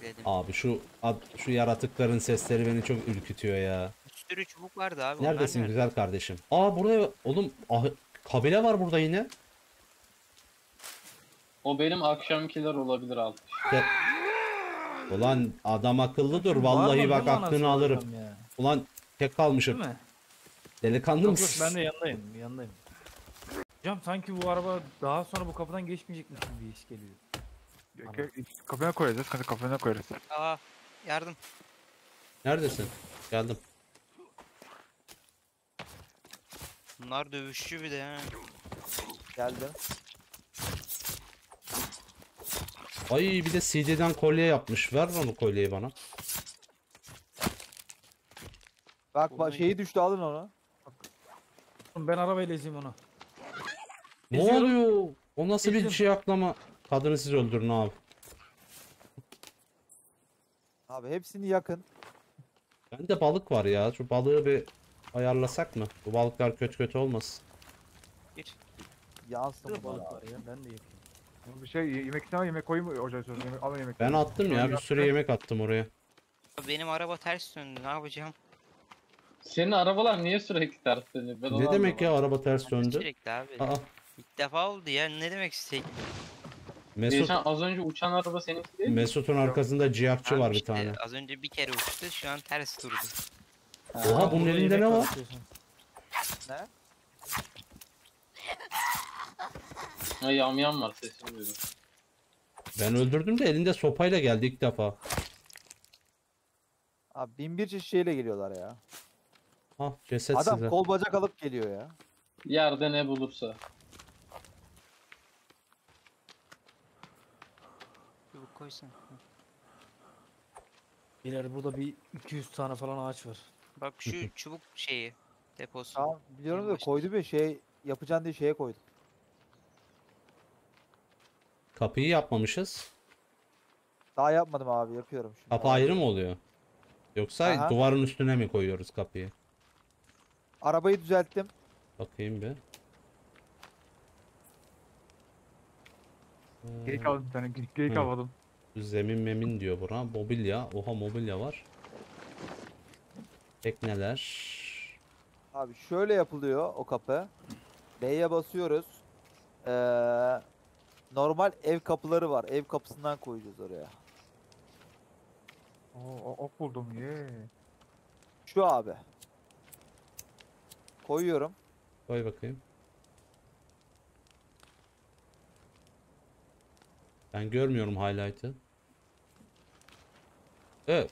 dedim. Abi şu yaratıkların sesleri beni çok ürkütüyor ya. Bir sürü çubuk vardı abi. Onlar Neredesin nerede? güzel kardeşim? Aa burada oğlum kabile var burada yine. O benim akşamkiler olabilir alt. İşte, ulan adam akıllı dur. Şimdi Vallahi bağırma, bak değil mi aklını anasını alırım. hocam ya? Ulan tek Değil kalmışım. mi? Delikanlı Yok yok, mısın? ben de yanındayım. Hocam sanki bu araba daha sonra bu kapıdan geçmeyecekmiş gibi bir his geliyor. Kafana koyarız. Hadi kafana koyarız. Aa, yardım. Neredesin? Geldim. Bunlar dövüşçü bir de ha. Geldim. Ay bir de CD'den kolye yapmış. Ver onu kolyeyi bana. Bak şeyi düştü, alın onu. Ben arabayla ezeyim onu. Ne Eziyorum. oluyor? O nasıl bir Ezdim. şey aklama? Kadını siz öldürün abi. Abi hepsini yakın. Bende balık var ya. Şu balığı bir ayarlasak mı? Bu balıklar kötü olmasın. Bir. Yansın Burada bu balık balık. var ya, ben de yakayım. Bir şey yemek istemem, yemek koyayım mı hocam? Yemek, alın yemek. Ben attım ya. Bir sürü yemek attım oraya. Benim araba ters döndü. Ne yapacağım? Senin arabalar niye sürekli ters dönüyor? Ben onu Ne demek ya anlamadım. araba ters döndü? Sürekli abi. Aa, İlk defa oldu ya. Ne demek sürekli? Mesut Az önce uçan araba seninki değil mi? Mesut'un arkasında ciğerçi Abi var bir işte tane. Az önce bir kere uçtu. Şu an ters durdu. Oha bunun Burada elinde yemek ne var? istiyorsan. Ne? Ha, yamyam var, sesini duydum. Ben öldürdüm de elinde sopayla geldi ilk defa. Abi bin bir çeşit şeyle geliyorlar ya. Ah ceset Adam size. kol bacak alıp geliyor ya. Yerde ne bulursa. Çubuk koysan. İleride burada bir 200 tane falan ağaç var. Bak şu çubuk şeyi. Deposu. Tamam biliyorum En da başta. koydu bir şey yapacaksın diye şeye koydum. Kapıyı yapmamışız. Daha yapmadım abi, yapıyorum şimdi. Kapı ayrı mı oluyor? Yoksa Aha. duvarın üstüne mi koyuyoruz kapıyı? Arabayı düzelttim. Bakayım bir. Geyik aldım bir tane. Geyik Hı. aldım. Zemin memin diyor bura. Mobilya. Oha mobilya var. Tekneler. Abi şöyle yapılıyor o kapı. B'ye basıyoruz. Normal ev kapıları var. Ev kapısından koyacağız oraya. Oo, ok buldum ye. Şu abi. Koyuyorum. Koy bakayım. Ben görmüyorum highlight'ı. Evet.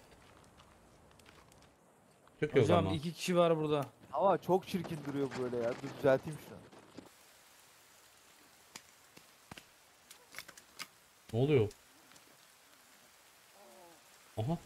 Çok yok Hocam ama. 2 kişi var burada. Ama çok çirkin duruyor böyle ya. Dur düzelteyim şunu. Ne oluyor? Aha.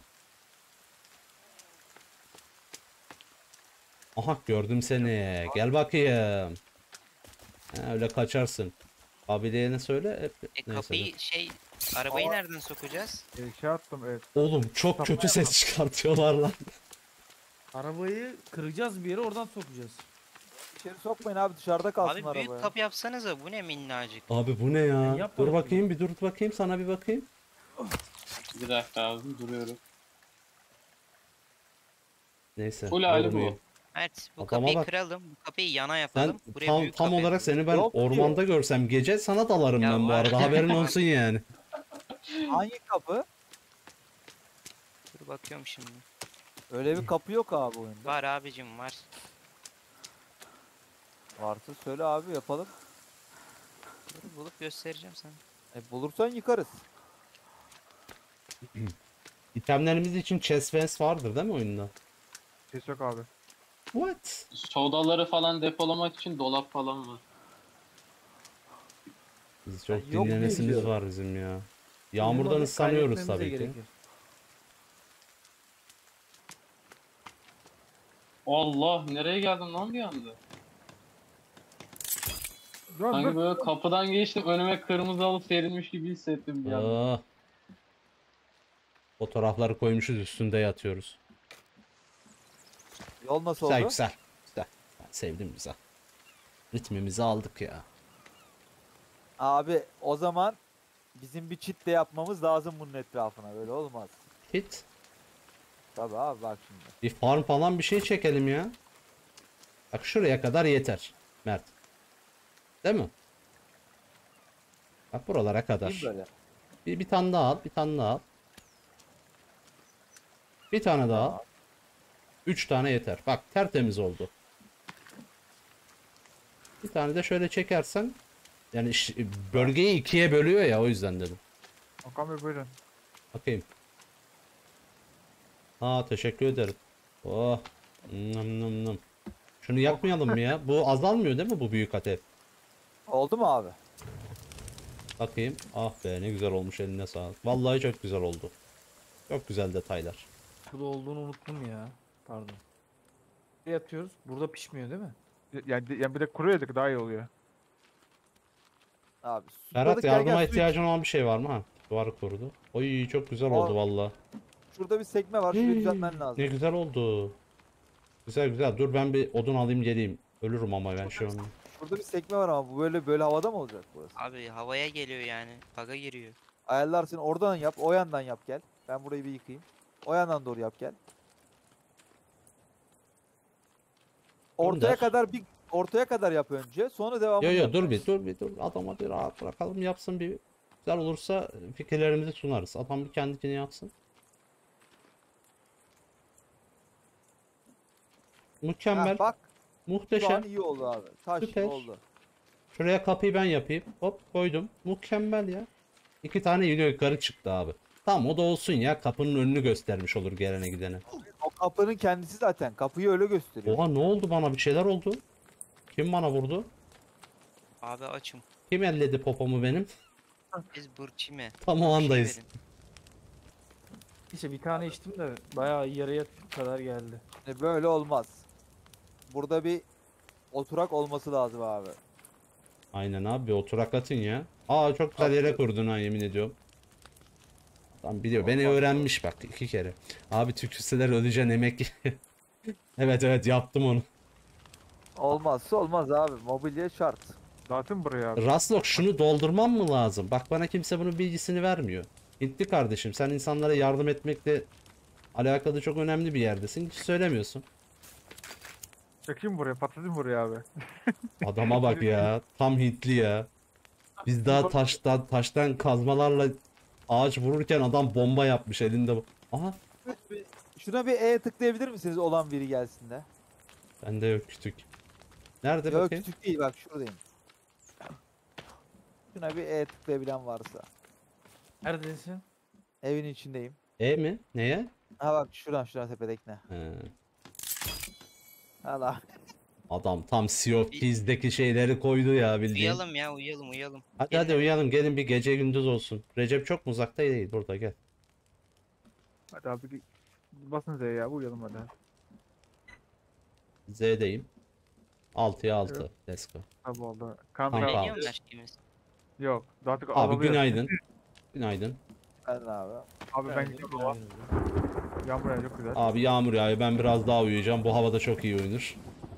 Aha gördüm seni. Gel bakayım. Ha, öyle kaçarsın. Abileye ne söyle? Neyse. Kapıyı arabayı nereden sokacağız? Şey attım evet. Oğlum çok kötü ses çıkartıyorlar lan. Arabayı kıracağız bir yere, oradan sokacağız. İçeri sokmayın abi, dışarıda kalsın Abi araba büyük ya. kapı yapsanıza. Bu ne minnacık. Abi bu ne ya? yap Dur bakayım. bakayım bir dur bakayım sana bir bakayım. Bir dakika abi, duruyorum. Neyse. Full hali olmuyor. bu. Mert bu Adama kapıyı bak. kıralım. Bu kapıyı yana Sen yapalım. Buraya tam büyük tam kapı olarak yapalım. seni ben Yok diyor. ormanda görsem gece sana dalarım Ya ben bu var. arada. Haberin olsun yani. Hangi kapı? Dur bakıyorum şimdi. Öyle bir kapı yok abi oyunda. Var abicim var. Varsa söyle abi, yapalım. Dur, bulup göstereceğim sana. Bulursan yıkarız. İtemlerimiz için chest fence vardır değil mi oyunda? Ses yok abi. What? Sodaları falan depolamak için dolap falan var. Biz çok yok dinlenesimiz biliyorum. var bizim ya. Yağmurdan ıslanıyoruz tabii ki. Allah, nereye geldim lan bir anda? Ya Sanki dur. böyle kapıdan geçtim, önüme kırmızı halı serilmiş gibi hissettim bir anda. Ah. Fotoğrafları koymuşuz üstünde yatıyoruz. Yol nasıl Güzel oldu? güzel. Güzel. Ben sevdim güzel. Ritmimizi aldık ya. Abi o zaman Bizim bir çit de yapmamız lazım bunun etrafına. Böyle olmaz. Hit. Tabii abi bak şimdi. Bir farm falan bir şey çekelim ya. Bak şuraya kadar yeter. Mert. Değil mi? Bak buralara kadar. Değil mi böyle? Bir tane daha al. Bir tane daha al. Bir tane daha al. Tamam. 3 tane yeter. Bak tertemiz oldu. Bir tane de şöyle çekersen yani bölgeyi ikiye bölüyor ya, o yüzden dedim. Okan Bey buyurun. Bakayım. Ha, teşekkür ederim. Oh. Nım nım nım. Şunu yapmayalım mı ya? Bu azalmıyor değil mi bu büyük ateş? Oldu mu abi? Bakayım. Ah be, ne güzel olmuş, eline sağlık. Vallahi çok güzel oldu. Çok güzel detaylar. Burada olduğunu unuttum ya. Pardon. Buraya atıyoruz. Burada pişmiyor değil mi? Yani bir de kuru yedik daha iyi oluyor. Abi. Berat, susadık, gel, yardıma gel, su iç. ihtiyacın olan bir şey var mı? Ha, duvarı korudu. Oy, çok güzel oldu vallahi. Şurada bir sekme var. Şurayı düzeltmen lazım. Ne güzel oldu. Güzel güzel. Dur ben bir odun alayım geleyim. Ölürüm ama ben şu an. Şurada bir sekme var ama bu böyle havada mı olacak burası? Abi havaya geliyor yani. Bug'a giriyor. Ayarlarsın, oradan yap, o yandan yap gel. Ben burayı bir yıkayayım. O yandan doğru yap gel. Gönder. Ortaya kadar yap önce. Sonra devamını Yo yo, yap. dur bir adama bir rahat bırakalım yapsın, bir güzel olursa fikirlerimizi sunarız. Adam bir kendini yapsın. Mükemmel, Ha, bak şu an muhteşem. iyi oldu abi. Taş gibi Süper. oldu. Şuraya kapıyı ben yapayım. Hop koydum. Mükemmel ya. 2 tane yine yukarı çıktı abi. Tamam, o da olsun ya. Kapının önünü göstermiş olur gelene gidene. O kapının kendisi zaten. Kapıyı öyle gösteriyor. Oha, ne oldu bana? Bir şeyler oldu. Kim bana vurdu? Abi açım. Kim elledi popomu benim? Biz burçime. Tam o andayız. İşte bir tane içtim de bayağı yarıya kadar geldi. Böyle olmaz. Burada bir oturak olması lazım abi. Aynen abi, bir oturak atın ya. Aa, çok güzel yere kurdun ha, yemin ediyorum. Tam biliyor. Beni Olmaz. öğrenmiş bak 2 kere. Abi tükürseler öleceksin emek. Evet yaptım onu. Olmazsa olmaz abi. Mobilya şart. Dağıtın buraya abi. Raslok, şunu doldurmam mı lazım? Bak bana kimse bunun bilgisini vermiyor. Hintli kardeşim, sen insanlara yardım etmekle alakalı çok önemli bir yerdesin. Hiç söylemiyorsun. Çekeyim buraya, patlatayım buraya abi. Adama bak ya. Tam Hintli ya. Biz daha taştan kazmalarla ağaç vururken adam bomba yapmış elinde. Aha, Şuna bir E tıklayabilir misiniz olan biri gelsin de? bende yok kütük. Nerede Yok bakayım? küçük değil bak şuradayım. Şuna bir E tıklayabilen varsa. Neredesin? Evin içindeyim. E mi? Neye? Ha bak şuradan tepedekine. He. Allah. Adam tam Sea of Thieves'deki şeyleri koydu ya, bildiğin. Uyuyalım ya, uyuyalım. Hadi Gelin hadi hemen. uyuyalım, gelin, bir gece gündüz olsun. Recep çok mu uzakta değil, burada gel. Hadi abi basın Z'ye ya, uyuyalım hadi. Z'deyim. 6'ya 6. Evet. Let's go. Tabi oldu. Tamam. Ne Kanka diyor mu aşkımız? yok. Dağıtık Abi azalıyor. günaydın. Günaydın. Ben abi. Abi ben gidiyorum baba. Yağmur yağıyor çok güzel. Abi yağmur yağıyor, ben biraz daha uyuyacağım. Bu havada çok iyi uyunur.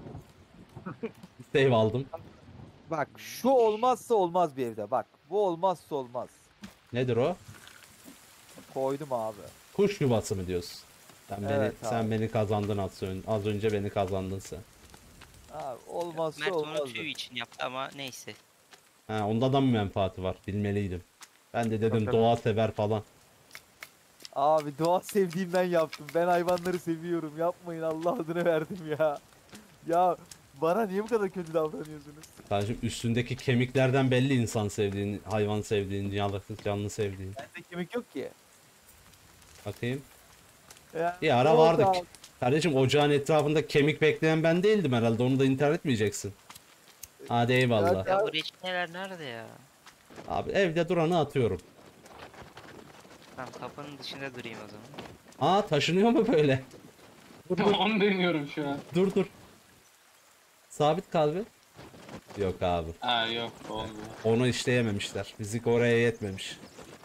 Save aldım. Bak şu olmazsa olmaz bir evde. Bak bu olmazsa olmaz. Nedir o? Koydum abi. Kuş yuvası mı diyorsun? Evet Sen abi. beni kazandın az önce beni kazandın sen. Abi olmazsa Mert olmaz. onu tüy için yaptı ama neyse. Ha, onda da mı menfaati var? Bilmeliydim. Ben de dedim Tabii. doğa sever falan. Abi doğa sevdiğimden yaptım. Ben hayvanları seviyorum. Yapmayın, Allah adını verdim ya. Ya bana niye bu kadar kötü davranıyorsunuz? Kardeşim, üstündeki kemiklerden belli insan sevdiğin, hayvan sevdiğin, canlı sevdiğin. Bende kemik yok ki. Bakayım. Ya, Bir ara ne oldu vardık. abi? Kardeşim, ocağın etrafında kemik bekleyen ben değildim herhalde. Onu da inkar etmeyeceksin. Hadi eyvallah. Ya- Ya bu reçineler nerede ya? Abi evde duranı atıyorum. Tamam, kapının dışında durayım o zaman. Aa, taşınıyor mu böyle? Onu deniyorum şu an. Dur. Sabit kal bir. Yok abi. Ha yok olmuyor. Onu işleyememişler. Fizik oraya yetmemiş.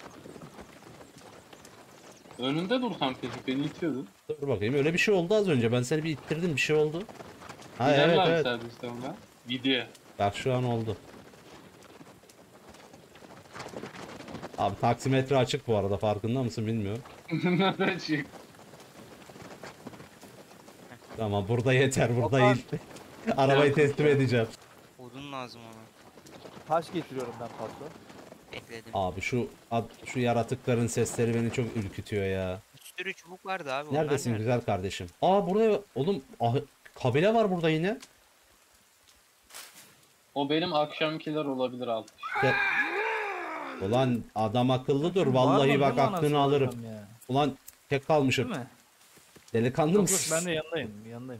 Önünde dursam peki beni itiyordun. Dur bakayım, öyle bir şey oldu az önce. Ben seni bir ittirdim, bir şey oldu. Ha Gider evet abi evet. serviste ona. Video. Bak şu an oldu. Abi taksimetre açık bu arada, farkında mısın bilmiyorum. Nereden çık? Tamam burada yeter, burada Okan. iyi. Arabayı teslim edeceğim. Odun lazım ona. Taş getiriyorum ben patron. Bekledim. Abi şu yaratıkların sesleri beni çok ürkütüyor ya. Bir sürü çubuk vardı abi. onlar Neredesin nerede? güzel kardeşim? Aa burada oğlum kabile var burada yine. O benim akşamkiler olabilir alt. İşte- Ulan adam akıllı dur, Var vallahi mı, bak değil mi aklını anasını alırım. satayım ya? Ulan tek Değil kalmışım. mi? Delikanlı Yok yok mısın? ben de yanındayım. Yanındayım.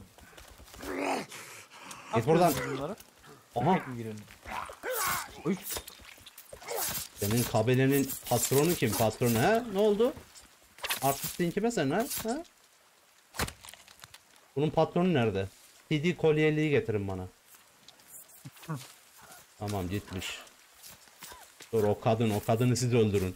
Git buradan. Bunları. Aha Tek mi giriyorsun? Uy. senin kabilenin patronu kim? Patronu ha? Ne oldu? Artistin kime sen ha? Ha? Bunun patronu nerede? CD kolyeliği getirin bana. Tamam gitmiş. Dur o kadını siz öldürün.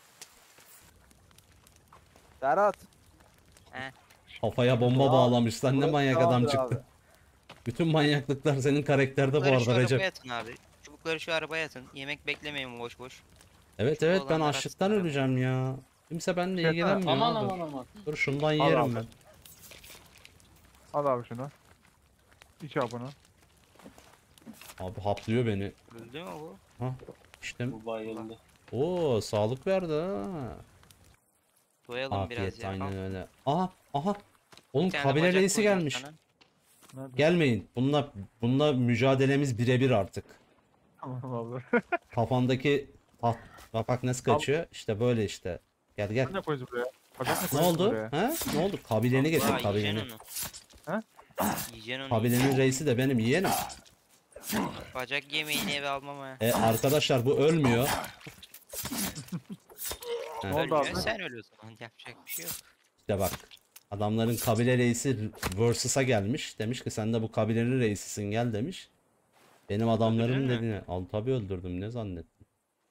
Serhat. He. Kafaya bomba Doğa, bağlamış. Sen ne burası manyak adam tamamdır çıktın. abi. Bütün manyaklıklar senin karakterde bu Çubukları şu arada Recep. arabaya atın abi. Çubukları şu arabaya atın. Yemek beklemeyin boş boş. Evet Şu evet ben olanlar açlıktan atsın öleceğim ya. Kimse benimle Şey, ilgilenmiyor Aman abi. aman aman. Dur şundan Al yerim abi. ben. Al abi şunu. İç abi bunu. Abi haplıyor beni. Öldü mü bu? Ha içtim. Bu bayıldı. Oo sağlık verdi ha. Doyalım biraz Afiyet ya. aynen öyle. Aha aha. Oğlum Bir tane kabile bacak reisi koyacağım gelmiş. sana. Nerede? Gelmeyin. Bununla mücadelemiz birebir artık. Tamam abi. Kafandaki taht bak nasıl kaçıyor. İşte böyle işte. Gel gel. Ne koyacağız buraya? Bacak Ne koyacağız oldu? buraya? Ha? Ne oldu? Kabileni getir Vallahi kabileni. yiyeceksin onu. He? Yiyeceksin onu. Kabilenin reisi de benim yeğenim. Bacak yemeğini eve almam ha. Arkadaşlar bu ölmüyor. Ne oldu Ölmüyor, abi? sen ölüyorsun. Yapacak bir şey yok. İşte bak. Adamların kabile reisi versus'a gelmiş. Demiş ki sen de bu kabilenin reisisin gel demiş. Benim adamlarım Öldürdün mü? dediğine. Al tabii öldürdüm ne zannettin.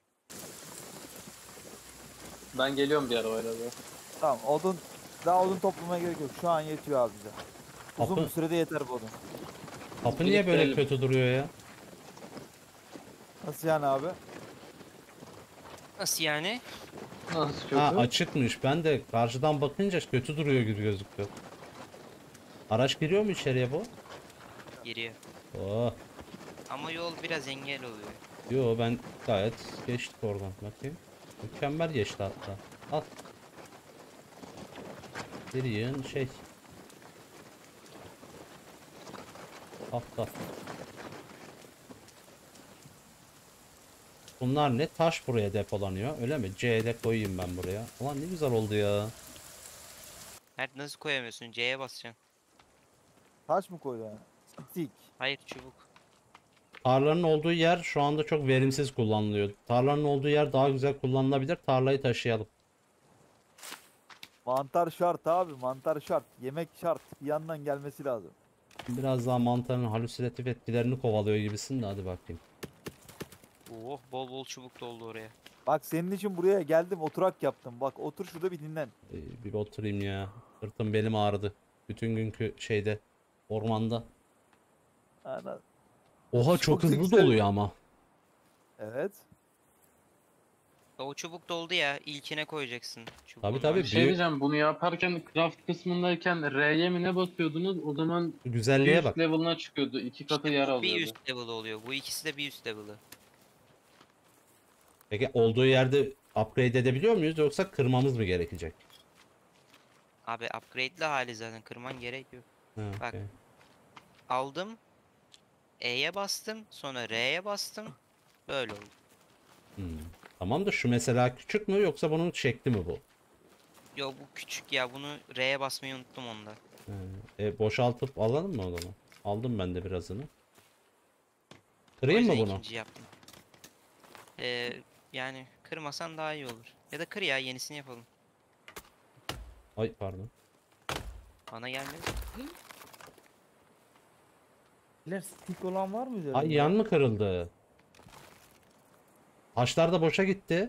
Ben geliyorum bir arabayla. Böyle. Tamam daha odun toplamaya gerek yok. Şu an yetiyor abi bize. Uzun Kapı- bir sürede yeter bu odun. Kapı niye böyle Biriktirelim. kötü duruyor ya? Nasıl yani abi? Nasıl yani? Nasıl kötü? Ha açıkmış. Ben de karşıdan bakınca kötü duruyor gibi gözüktü. Araç giriyor mu içeriye bu? Giriyor. Oh. Ama yol biraz engel oluyor. Yo ben gayet geçtik oradan. Bakayım. Mükemmel geçti hatta. Al. Bir yığın şey. Tahta. Bunlar ne? Taş buraya depolanıyor. Öyle mi? C'de koyayım ben buraya. Ulan ne güzel oldu ya. Mert nasıl koyamıyorsun? C'ye basacaksın. Taş mı koydu yani? Tik. Hayır çubuk. Tarlanın olduğu yer şu anda çok verimsiz kullanılıyor. Tarlanın olduğu yer daha güzel kullanılabilir. Tarlayı taşıyalım. Mantar şart abi, mantar şart. Yemek şart. Bir yandan gelmesi lazım. Biraz daha mantarın halüsinatif etkilerini kovalıyor gibisin de hadi bakayım. Oh bol bol çubuk doldu oraya. Bak senin için buraya geldim, oturak yaptım. Bak otur şurada bir dinlen. Bir oturayım ya. Sırtım belim ağrıdı. Bütün günkü şeyde ormanda. Ana. Oha çok Çok hızlı güzel. doluyor ama. Evet. O çubuk doldu ya. İlkine koyacaksın. Çubuğun Tabii, tabii. var. Bir şey büyük- diyeceğim, bunu yaparken craft kısmındayken R'ye mi ne basıyordunuz? O zaman bir Güzelliğe üst bak. level'ına çıkıyordu. İki katı yer Bu bir alıyordu. üst level oluyor. Bu ikisi de bir üst level'ı. Peki olduğu yerde upgrade edebiliyor muyuz yoksa kırmamız mı gerekecek? Abi upgrade'li hali zaten. Kırman gerek yok. Ha, Bak. okey. Aldım. E'ye bastım. Sonra R'ye bastım. Böyle oldu. Hmm. Tamam da şu mesela küçük mü yoksa bunun şekli mi bu? Yo bu küçük ya. Bunu R'ye basmayı unuttum onda. Ha, boşaltıp alalım mı o zaman? Aldım ben de birazını. O Kırayım mı yüzden bunu? ikinci yaptım. Yani kırmasan daha iyi olur. Ya da kır ya, yenisini yapalım. Ay pardon. Bana gelmedi. İler stick olan var mı üzerinde? Ay yan mı kırıldı? Taşlar da boşa gitti.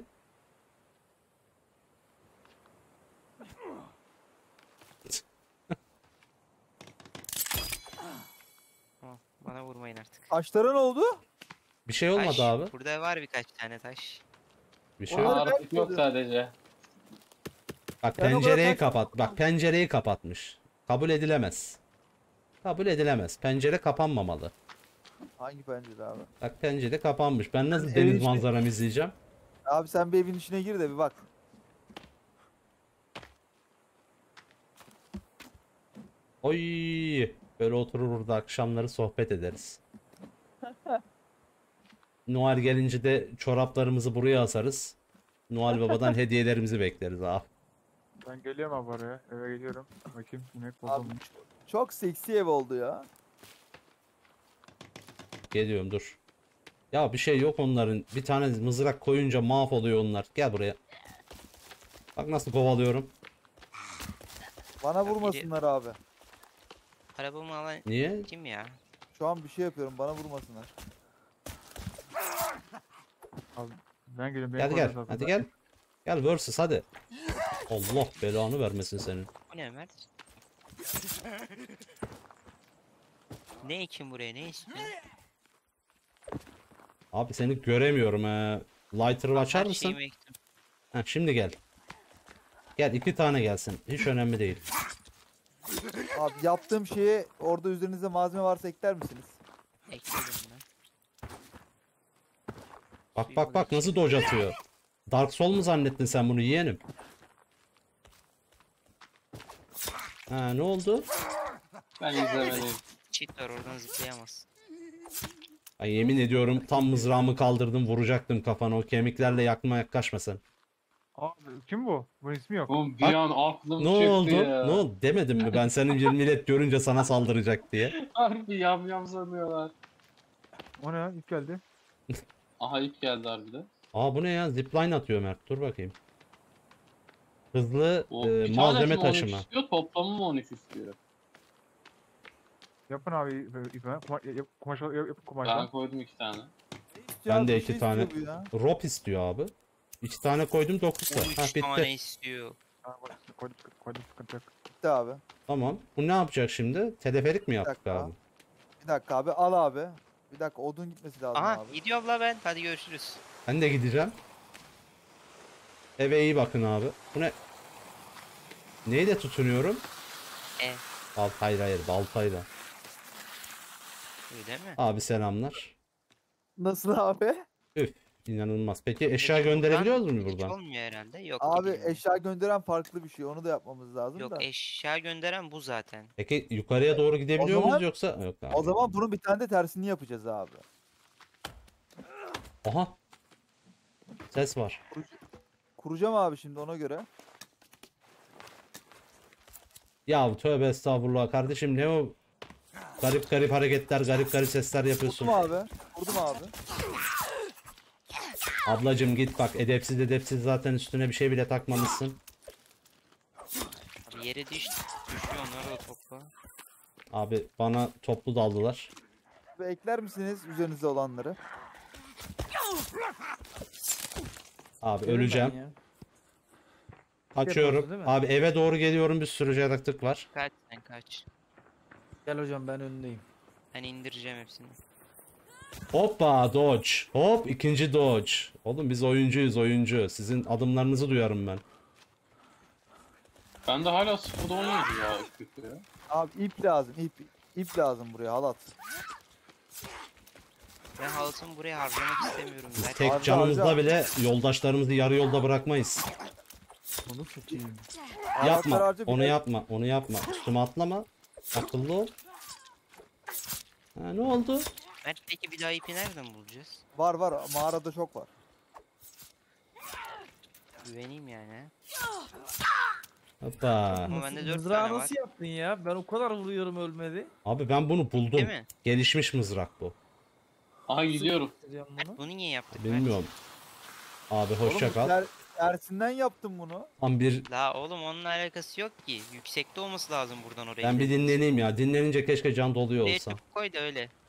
Tamam, bana vurmayın artık. Taşlara ne oldu? Bir şey olmadı Taş, abi. burada var birkaç tane taş. Bir şey Onları yok. ben Artık yok koydum. sadece. Bak Ben o pencereyi kadar kapat. Bak pencereyi kapatmış. Kabul edilemez. Kabul edilemez. Pencere kapanmamalı. Hangi pencere abi? Bak pencere kapanmış. Ben nasıl Evin deniz içine- manzaramı izleyeceğim? Abi sen bir evin içine gir de bir bak. Oy, böyle oturur burada akşamları sohbet ederiz. Noel gelince de çoraplarımızı buraya asarız. Noel Baba'dan hediyelerimizi bekleriz abi. Ben geliyorum abi oraya. Eve geliyorum. Bakayım inek Abi bozulmuş. çok seksi ev oldu ya. Geliyorum dur. Ya bir şey yok onların. Bir tane mızrak koyunca mahvoluyor onlar. Gel buraya. Bak nasıl kovalıyorum. Bana Ya biri- vurmasınlar abi. Arabamı alan Niye? kim ya? Şu an bir şey yapıyorum bana vurmasınlar. Ben geliyorum. beni Gel gel. koruyorsun Hadi zaten. gel. Gel versus hadi. Allah belanı vermesin senin. Bu ne Ömer? Ne ekin buraya ne istiyorsun? Abi seni göremiyorum he. Lighter'ı açar Her mısın? şeyimi ektim. Heh, şimdi gel. Gel 2 tane gelsin. Hiç önemli değil. Abi yaptığım şeye orada üzerinizde malzeme varsa ekler misiniz? Ekledim ben. Bak bak bak nasıl dodge atıyor. Dark Soul mu zannettin sen bunu yeğenim? Ha ne oldu? Ben izlemeliyim. Cheat var oradan zıplayamaz. Ay yemin ediyorum tam mızrağımı kaldırdım vuracaktım kafana o kemiklerle yakma yaklaşma sen. Abi kim bu? Bunun ismi yok. Oğlum bir Bak, an aklım Ne çıktı oldu? ya. Ne oldu? Demedim mi ben senin bir millet görünce sana saldıracak diye. Harbi yam sanıyorlar. O ne ya? İlk geldi. Aha ip geldi harbiden. Aa bu ne ya? Zipline atıyor Mert. Dur bakayım. Hızlı O e, bir malzeme tanesi mi 13 taşıma. istiyor, toplamı mı 13 istiyor? Yapın abi ipime. Kumaş yap Ben kumaşla. koydum 2 tane. Ben de bir 2 şey tane. istiyor bu ya. Rope istiyor abi. 2 tane koydum 9 var. 13 Ha bitti. tane istiyor. Koydum sıkıntı yok. Bitti abi. Tamam. Bu ne yapacak şimdi? Teleferik mi yaptık dakika. abi? Bir dakika abi al abi. Bir dakika odun gitmesi lazım Aha abi. gidiyor abla ben. Hadi görüşürüz. Ben de gideceğim. Eve iyi bakın abi. Bu ne? Neyle tutunuyorum? E. Hayır hayır baltayla. Öyle mi? Abi selamlar. Nasıl abi? Üf inanılmaz. Peki eşya Peki gönderebiliyoruz mu hiç buradan? olmuyor herhalde. Yok. Abi gidilmiyor. eşya gönderen farklı bir şey. Onu da yapmamız lazım Yok da. eşya gönderen bu zaten. Peki yukarıya doğru gidebiliyor zaman- muyuz yoksa? Yok abi. O zaman bunun bir tane de tersini yapacağız abi. Aha. Ses var. Kuracağım abi şimdi ona göre. Ya tövbe estağfurullah kardeşim ne o garip garip hareketler, garip garip sesler yapıyorsun. Vurdum abi. Vurdum abi. Ablacım git bak edepsiz edepsiz zaten üstüne bir şey bile takmamışsın. Abi yere düştü. Düşüyor onları da topla. Abi bana toplu daldılar. Ve ekler misiniz üzerinizde olanları? Abi Dedim ben öleceğim. ya. Kaçıyorum. Yapıyorsun değil mi? Abi eve doğru geliyorum bir sürü yaratık var. Kaç sen kaç. Gel hocam ben önündeyim. Ben indireceğim hepsini. Hoppa dodge. Hop ikinci dodge. Oğlum biz oyuncuyuz oyuncu. Sizin adımlarınızı duyarım ben. Ben de hala 0'da 17 ya. Kötü ya. Abi ip lazım ip. İp lazım buraya halat. Ben halatımı buraya harcamak istemiyorum. Biz Ben tek Harca, canımızla harca. bile yoldaşlarımızı yarı yolda bırakmayız. Onu satayım. Halatları Yapma. harca, bir Onu de- yapma. Onu yapma. Üstüme atlama. Akıllı ol. Ha, ne oldu? Mert peki bir daha ipi nereden bulacağız? Var var mağarada çok var. Güveneyim yani. Ha. Hoppa. Ama bende 4 Mızrağı tane var. nasıl yaptın ya? Ben o kadar vuruyorum ölmedi. Abi ben bunu buldum. Değil mi? Gelişmiş mızrak bu. Aha gidiyorum. Yapacağım bunu. Bunu niye yaptık Mert? Bilmiyorum. Abi hoşça Oğlum, kal. tersinden yaptım bunu. Tam bir La oğlum onunla alakası yok ki. Yüksekte olması lazım buradan oraya. ben bir gitmemiz. dinleneyim ya. Dinlenince keşke can doluyor Buraya olsa. tüp koy da öyle.